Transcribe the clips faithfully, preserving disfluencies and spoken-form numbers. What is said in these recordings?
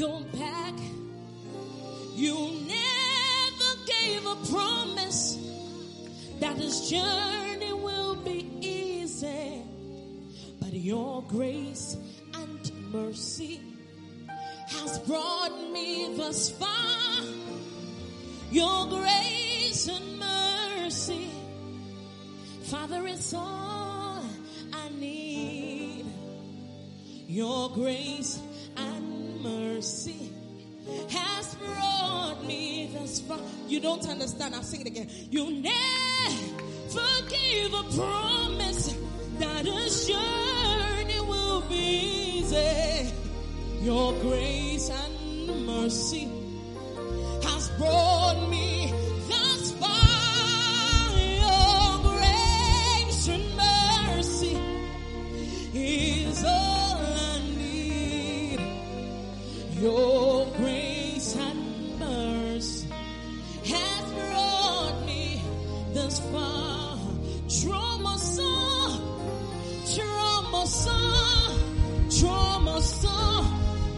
go back. You never gave a promise that this journey will be easy. But your grace and mercy has brought me thus far. Your grace and mercy, Father, it's all I need. Your grace and mercy has brought me thus far. You don't understand. I'll sing it again. You never gave a promise that a journey will be easy. Your grace and mercy has brought me thus far. Your grace and mercy is all I need. Your grace and mercy has brought me thus far. Trauma song, trauma song, trauma song.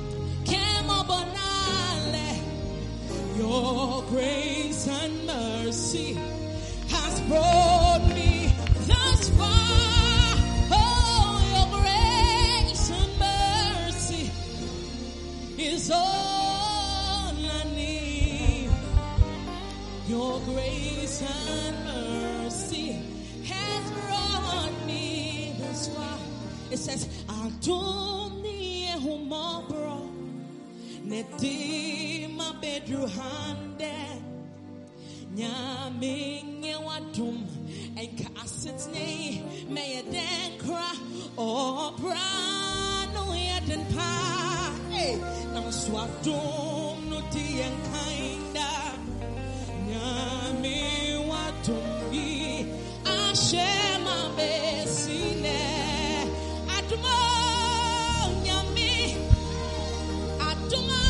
Your grace and mercy has brought me thus far. Oh, your grace and mercy is all I need. Your grace and mercy has brought me thus far. It says, Adoni ehumabro Nedima bedru hande Nyame wadum enka asitne meyeden kra o brano yeden pa eh na swadum no di enkainda Nyame wadum bi ashema besine aduma Nyame aduma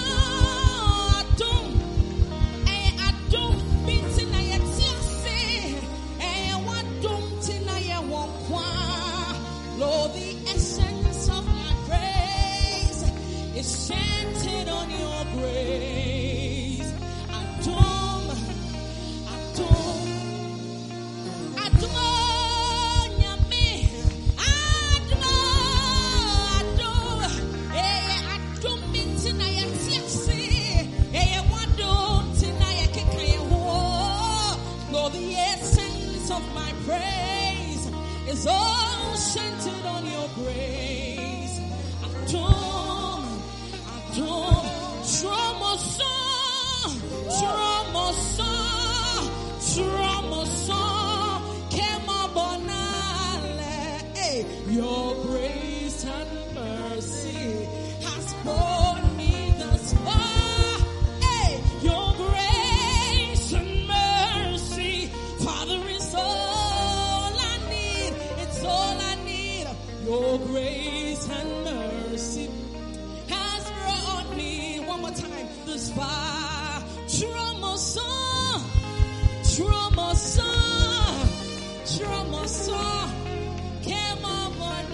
Lord, the essence of my praise is centered on your grace. Adom, Adom, Adom, Nyame, Adom, Adom, eh, Adom, Bintina Yatiasi, eh, Wadom, Tina Yakaya, Lord, the essence of my praise is all centered on your grace. Adom, Adom, trauma song, trauma song, trauma song, Kema Bonale. Hey, your grace and mercy has brought me thus far. Hey, your grace and mercy, Father, is all I need. It's all I need. Your grace and mercy has brought me one more time this far. Trauma song, trauma song, trauma song. Come on,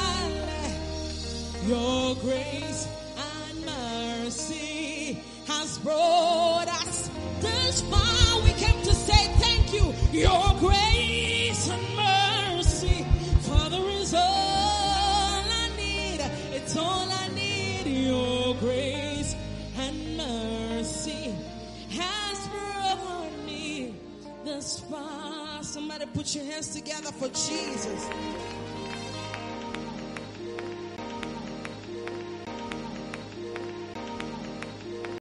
your grace and mercy has brought us this far. We came to say thank you. Your grace and mercy, Father, is all I need. It's all I need. Your grace and mercy has brought me this far. Somebody put your hands together for Jesus.